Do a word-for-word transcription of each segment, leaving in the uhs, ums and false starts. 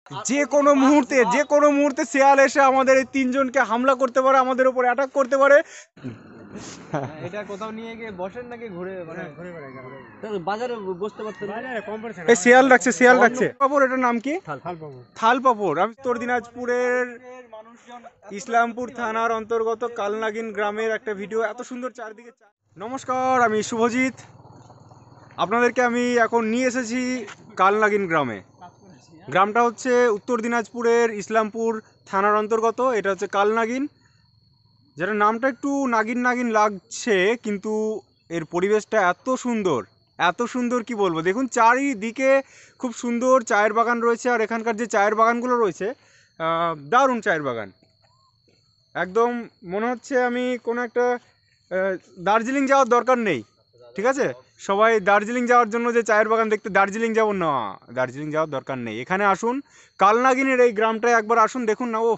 যে কোনো মুহূর্তে যে কোনো মুহূর্তে শিয়াল এসে আমাদের এই তিনজনকে হামলা করতে পারে, আমাদের উপর অ্যাটাক করতে পারে। এটা কোথাও নিয়ে গিয়ে বসেন নাকি ঘুরে মানে ঘুরে বেড়ায় বাজারে বসতে পারতেন? বাজারে কম্পিটিশন এই শিয়াল রাখছে শিয়াল রাখছে পাপড়, এটার নাম কি? থাল পাপড়। থাল পাপড়। আমি উত্তর দিনাজপুরের ইসলামপুর থানার অন্তর্গত কালনাগিন গ্রামের একটা ভিডিও। এত সুন্দর চারদিকে। নমস্কার, আমি শুভজিৎ। আপনাদেরকে আমি এখন নিয়ে এসেছি কালনাগিন গ্রামে। গ্রামটা হচ্ছে উত্তর দিনাজপুরের ইসলামপুর থানার অন্তর্গত। এটা হচ্ছে কালনাগিন, যেটা নামটা একটু নাগিন নাগিন লাগছে, কিন্তু এর পরিবেশটা এত সুন্দর এত সুন্দর কি বলবো। দেখুন চারিদিকে খুব সুন্দর চায়ের বাগান রয়েছে, আর এখানকার যে চায়ের বাগানগুলো রয়েছে দারুণ চায়ের বাগান। একদম মনে হচ্ছে আমি কোনো একটা দার্জিলিং যাওয়ার দরকার নেই, ঠিক আছে? সবাই দার্জিলিং যাওয়ার জন্য যে চায়ের বাগান দেখতে দার্জিলিং যাবো না, দার্জিলিং যাওয়ার দরকার নেই। এখানে আসুন, কালনাগিনের এই গ্রামটায় একবার আসুন, দেখুন না, ও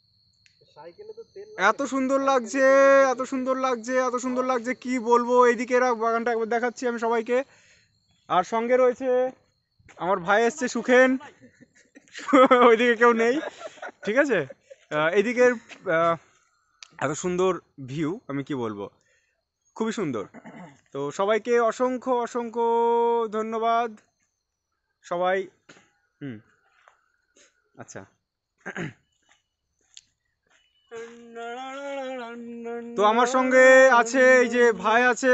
এত সুন্দর লাগছে এত সুন্দর লাগছে এত সুন্দর লাগছে কি বলবো। এইদিকে এরা বাগানটা একবার দেখাচ্ছি আমি সবাইকে। আর সঙ্গে রয়েছে আমার ভাই এসছে সুখেন, ওইদিকে কেউ নেই, ঠিক আছে? এইদিকের এত সুন্দর ভিউ, আমি কি বলবো, খুবই সুন্দর। তো সবাইকে অসংখ্য অসংখ্য ধন্যবাদ সবাই। হুম আচ্ছা, তো আমার সঙ্গে আছে এই যে ভাই আছে,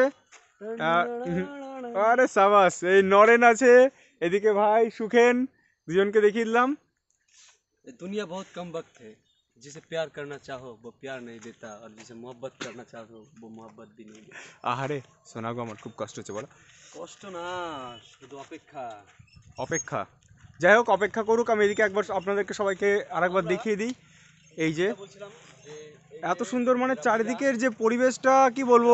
আরে সাবাস, এই নরেন আছে, এদিকে ভাই সুখেন, দুজনকে দেখিয়ে দিলাম। दुनिया बहुत कम वक्त है, जिसे प्यार करना चाहो वो प्यार नहीं देता, और जिसे मोहब्बत करना चाहो वो मोहब्बत भी नहीं देता। আহারে শোনা গো, আমার খুব কষ্ট হচ্ছে বলো। কষ্ট না, শুধু অপেক্ষা অপেক্ষা। যাই হোক, অপেক্ষা করুক। আমি এদিকে একবার আপনাদেরকে সবাইকে আরেকবার দেখিয়ে দিই। এই যে এত সুন্দর, মানে চারিদিকের যে পরিবেশটা কি বলবো,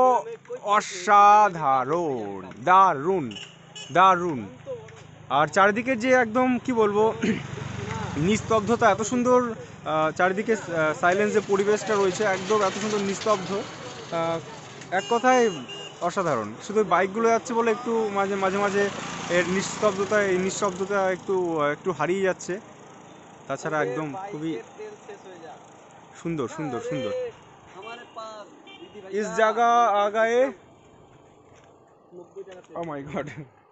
অসাধারণ, দারুণ দারুণ। আর চারিদিকের যে একদম কি বলবো নিস্তব্ধতা, এত সুন্দর চারিদিকে সাইলেন্স যে পরিবেশটা রয়েছে, একদম এত সুন্দর নিস্তব্ধ, এক কথায় অসাধারণ। শুধু বাইকগুলো যাচ্ছে বলে একটু মাঝে মাঝে মাঝে এর নিস্তব্ধতা এই নিস্তব্ধতা একটু একটু হারিয়ে যাচ্ছে। তাছাড়া একদম খুবই সুন্দর সুন্দর সুন্দর। इस जगह आ गए, ও মাই গড,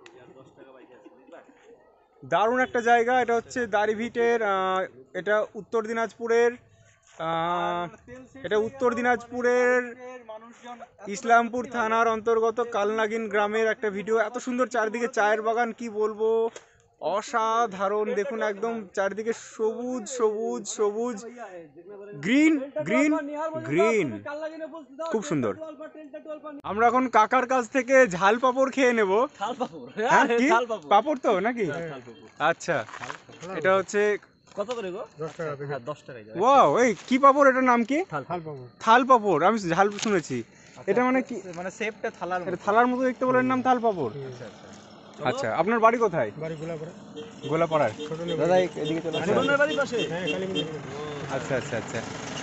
দারুণ একটা জায়গা। এটা হচ্ছে দাড়িভিটের, এটা উত্তর দিনাজপুরের এটা উত্তর দিনাজপুরের ইসলামপুর থানার অন্তর্গত কালনাগিন গ্রামের একটা ভিডিও। এত সুন্দর চারিদিকে চায়ের বাগান, কি বলবো, অসাধারণ। দেখুন একদম চারিদিকে সবুজ সবুজ সবুজ, গ্রিন গ্রিন গ্রিন, খুব সুন্দর। আমরা এখন কাকার কাছ থেকে ঝাল পাপড় খেয়ে নেব। হ্যাঁ কি পাপড় তো নাকি? আচ্ছা, এটা হচ্ছে কত করে গো? দশ টাকা। হ্যাঁ দশ টাকা। ওয়াও, এই কি পাপড়, এটার নাম কি? থাল পাপড়। থাল পাপড়, আমি ঝাল শুনেছি। এটা মানে কি, মানে শেপটা থালার মতো, এটা থালার মতো দেখতে বলে এর নাম থাল পাপড়। আচ্ছা আচ্ছা। আচ্ছা, আপনার বাড়ি কোথায়? বাড়ি গোলাপাড়া। গোলাপাড়ায়। দাদা এদিকে চলে আসুন। ছোটনের বাড়ির পাশে? হ্যাঁ, কালীমন্দির। আচ্ছা আচ্ছা আচ্ছা।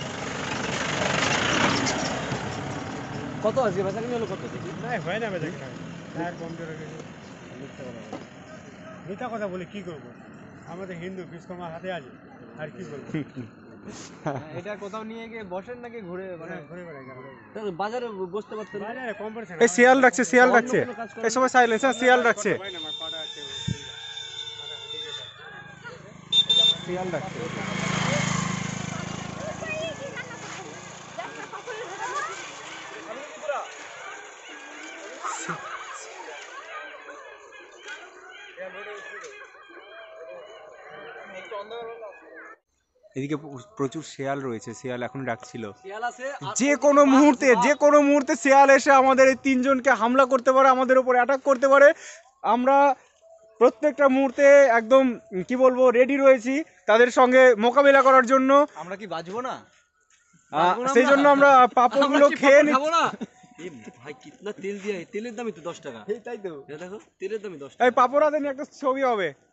কত আছে বেচা কিনে হলো কত দেখি? না হয় না বেচা কিনা, আর কম করে রেখে মিথ্যা কথা বলে কি করব? আমাদের হিন্দু বিশ্বকর্মা হাতে আছে, আর কি বলবো। এটা কোথাও নিয়ে গিয়ে বসেন নাকি ঘুরে মানে ঘুরে বেড়ায় বাজারে বসতে পারতেন? বাজারে কম্পিটিশন। এই শিয়াল রাখছে শিয়াল রাখছে এই সবাই সাইলেন্স, হ্যাঁ শিয়াল রাখছে শিয়াল রাখছে। এদিকে প্রচুর শেয়াল রয়েছে, শেয়াল এখন ডাকছিল। যে কোনো মুহূর্তে যে কোনো মুহূর্তে শেয়াল এসে আমাদের এই তিনজনকে হামলা করতে পারে, আমাদের উপর অ্যাটাক করতে পারে। আমরা প্রত্যেকটা মুহূর্তে একদম কি বলবো রেডি রয়েছি তাদের সঙ্গে মোকাবিলা করার জন্য। আমরা কি বাজবো না? সেই জন্য আমরা পাপড়গুলো খেয়ে নিচ্ছি। ভাই কিতনা তেল দিয়া, তেলের দামই তো দশ টাকা। তাই তো, দেখো তেলের দামই দশ টাকা। এই পাপড় হাতে নিয়ে একটা ছবি হবে।